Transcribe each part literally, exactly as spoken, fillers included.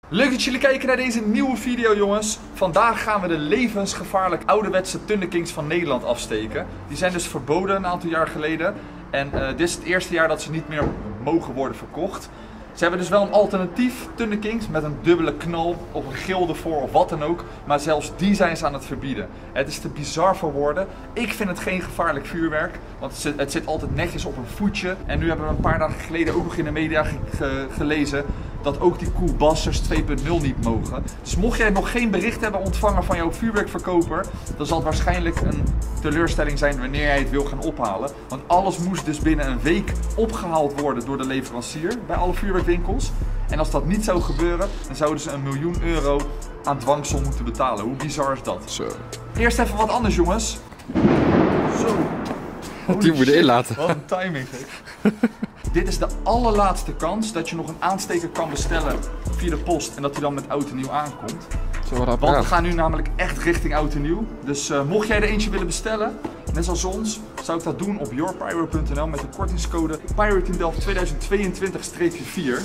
Leuk dat jullie kijken naar deze nieuwe video, jongens. Vandaag gaan we de levensgevaarlijk ouderwetse Thunderkings van Nederland afsteken. Die zijn dus verboden een aantal jaar geleden. En uh, dit is het eerste jaar dat ze niet meer mogen worden verkocht. Ze hebben dus wel een alternatief Thunderkings met een dubbele knal of een gilde voor of wat dan ook. Maar zelfs die zijn ze aan het verbieden. Het is te bizar voor woorden. Ik vind het geen gevaarlijk vuurwerk, want het zit, het zit altijd netjes op een voetje. En nu hebben we een paar dagen geleden ook nog in de media ge ge gelezen dat ook die Cool Busters twee punt nul niet mogen. Dus mocht jij nog geen bericht hebben ontvangen van jouw vuurwerkverkoper, dan zal het waarschijnlijk een teleurstelling zijn wanneer jij het wil gaan ophalen. Want alles moest dus binnen een week opgehaald worden door de leverancier bij alle vuurwerkwinkels. En als dat niet zou gebeuren, dan zouden ze een miljoen euro aan dwangsom moeten betalen. Hoe bizar is dat? Zo. Eerst even wat anders, jongens. Zo. Die moet je inlaten. Wat een timing, zeg. Dit is de allerlaatste kans dat je nog een aansteker kan bestellen via de post en dat hij dan met oud en nieuw aankomt. Zo, wat Want we gaan nu namelijk echt richting oud en nieuw. Dus uh, mocht jij er eentje willen bestellen, net zoals ons, zou ik dat doen op yourpyro punt n l met de kortingscode pyroteamdelft tweeduizend tweeëntwintig vier.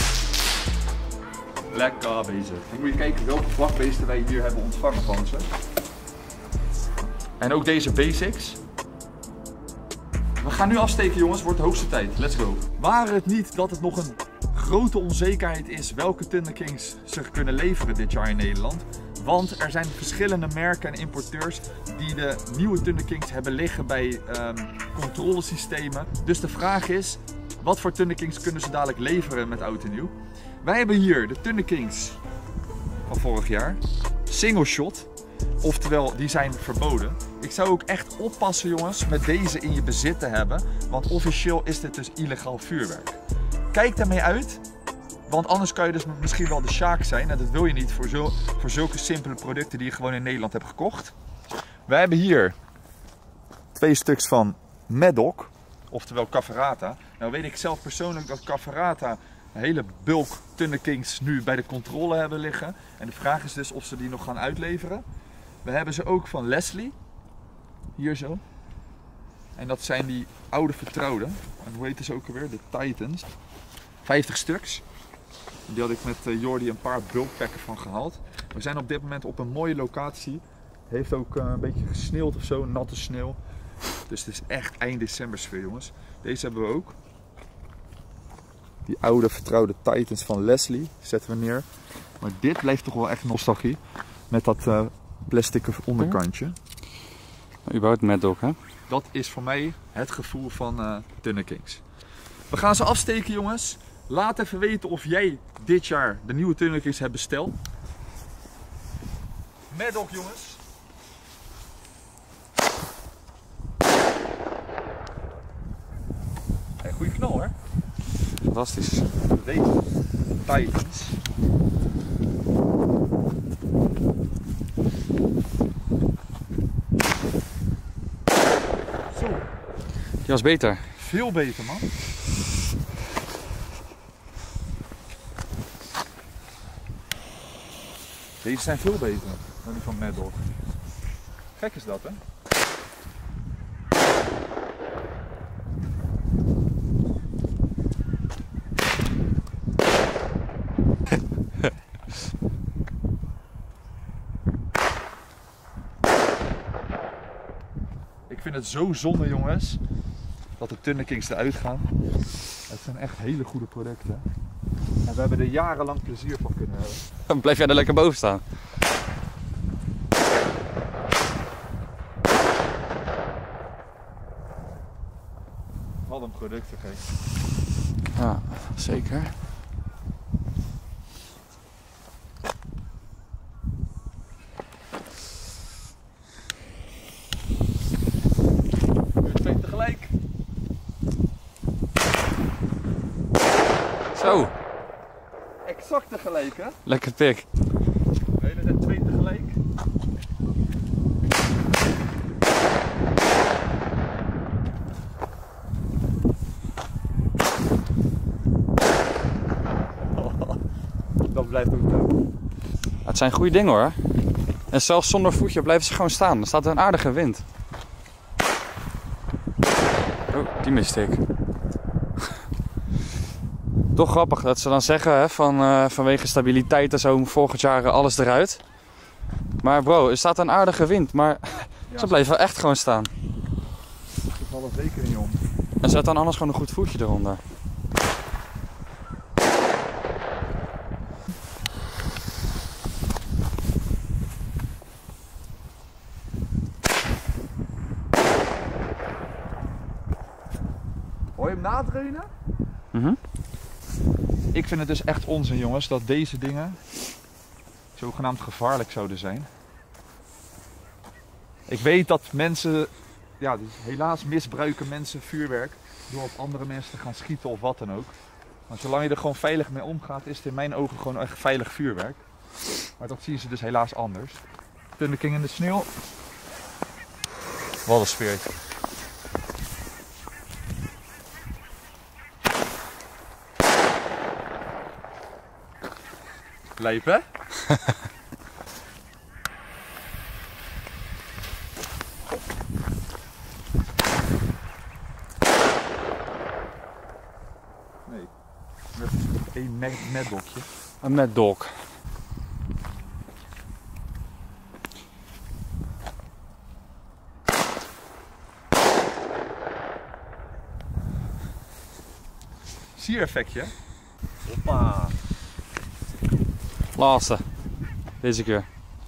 Lekker bezig. Dan moet je kijken welke bakbeesten wij hier hebben ontvangen van ze. En ook deze basics. We gaan nu afsteken, jongens, wordt de hoogste tijd. Let's go. Waren het niet dat het nog een grote onzekerheid is welke Thunderkings zich kunnen leveren dit jaar in Nederland? Want er zijn verschillende merken en importeurs die de nieuwe Thunderkings hebben liggen bij um, controlesystemen. Dus de vraag is, wat voor Thunderkings kunnen ze dadelijk leveren met oud en nieuw? Wij hebben hier de Thunderkings van vorig jaar. Single shot. Oftewel, die zijn verboden. Ik zou ook echt oppassen, jongens, met deze in je bezit te hebben. Want officieel is dit dus illegaal vuurwerk. Kijk daarmee uit. Want anders kan je dus misschien wel de sjaak zijn. En dat wil je niet voor, zul voor zulke simpele producten die je gewoon in Nederland hebt gekocht. Wij hebben hier twee stuks van Maddock. Oftewel Caferata. Nou weet ik zelf persoonlijk dat Caferata een hele bulk Thunderkings nu bij de controle hebben liggen. En de vraag is dus of ze die nog gaan uitleveren. We hebben ze ook van Leslie. Hier zo. En dat zijn die oude vertrouwde. En hoe heet ze ook alweer? De Titans. vijftig stuks. Die had ik met uh, Jordi een paar bulkpacken van gehaald. We zijn op dit moment op een mooie locatie. Heeft ook uh, een beetje gesneeuwd of zo, natte sneeuw. Dus het is echt eind december sfeer, jongens. Deze hebben we ook. Die oude vertrouwde Titans van Leslie zetten we neer. Maar dit blijft toch wel echt nostalgie. Met dat uh, plastic onderkantje. Überhaupt Maddock, hè? Dat is voor mij het gevoel van uh, Thunderkings. We gaan ze afsteken, jongens. Laat even weten of jij dit jaar de nieuwe Thunderkings hebt besteld. Maddock, jongens. Hey, goeie knal, hè? Fantastisch. Deze Titans. Zo. Die was beter. Veel beter, man. Deze zijn veel beter dan die van Maddock. Gek is dat, hè? Ik vind het zo zonde, jongens, dat de Thunderkings eruit gaan. Het zijn echt hele goede producten. En we hebben er jarenlang plezier van kunnen hebben. Dan blijf jij er lekker boven staan. Wat een product, oké. Ja, zeker. Nu twee tegelijk. Zo. Exact tegelijk, hè? Lekker pik. De hele tijd twee tegelijk. Dat blijft ook leuk. Het zijn goede dingen, hoor. En zelfs zonder voetje blijven ze gewoon staan. Er staat een aardige wind. Oh, die miste ik. Toch grappig dat ze dan zeggen hè, van, uh, vanwege stabiliteit en zo volgend jaar alles eruit. Maar bro, er staat een aardige wind, maar ja, ze blijven echt gewoon staan. Er valt een rekening om. En zet dan anders gewoon een goed voetje eronder. Hoor je hem nadreunen? Mm-hmm. Ik vind het dus echt onzin jongens dat deze dingen zogenaamd gevaarlijk zouden zijn. Ik weet dat mensen, ja dus helaas misbruiken mensen vuurwerk door op andere mensen te gaan schieten of wat dan ook. Maar zolang je er gewoon veilig mee omgaat is het in mijn ogen gewoon echt veilig vuurwerk. Maar dat zien ze dus helaas anders. Thunder King in de sneeuw. Wat een speertje. Lijp hè? Nee, met één mad dogje. Een mad dog. Siereffectje. Hoppa. Laatste. Deze keer.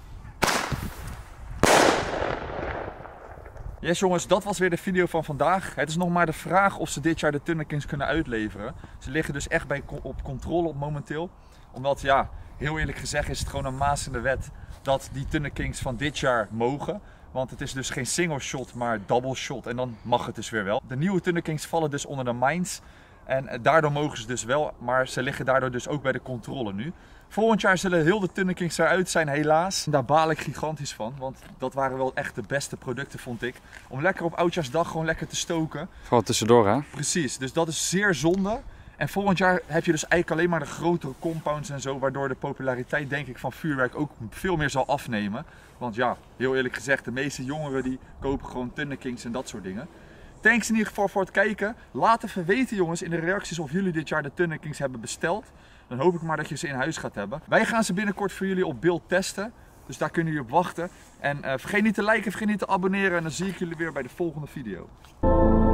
Yes jongens, dat was weer de video van vandaag. Het is nog maar de vraag of ze dit jaar de Thunder Kings kunnen uitleveren. Ze liggen dus echt bij, op controle op momenteel. Omdat ja, heel eerlijk gezegd is het gewoon een maas in de wet dat die Thunder Kings van dit jaar mogen. Want het is dus geen single shot, maar double shot. En dan mag het dus weer wel. De nieuwe Thunder Kings vallen dus onder de mines. En daardoor mogen ze dus wel, maar ze liggen daardoor dus ook bij de controle nu. Volgend jaar zullen heel de Thunder Kings eruit zijn helaas. Daar baal ik gigantisch van, want dat waren wel echt de beste producten vond ik. Om lekker op Oudjaarsdag gewoon lekker te stoken. Gewoon tussendoor hè? Precies, dus dat is zeer zonde. En volgend jaar heb je dus eigenlijk alleen maar de grotere compounds en zo, waardoor de populariteit denk ik van vuurwerk ook veel meer zal afnemen. Want ja, heel eerlijk gezegd, de meeste jongeren die kopen gewoon Thunder Kings en dat soort dingen. Thanks in ieder geval voor het kijken. Laat even weten jongens in de reacties of jullie dit jaar de Thunder Kings hebben besteld. Dan hoop ik maar dat je ze in huis gaat hebben. Wij gaan ze binnenkort voor jullie op beeld testen. Dus daar kunnen jullie op wachten. En uh, vergeet niet te liken, vergeet niet te abonneren. En dan zie ik jullie weer bij de volgende video.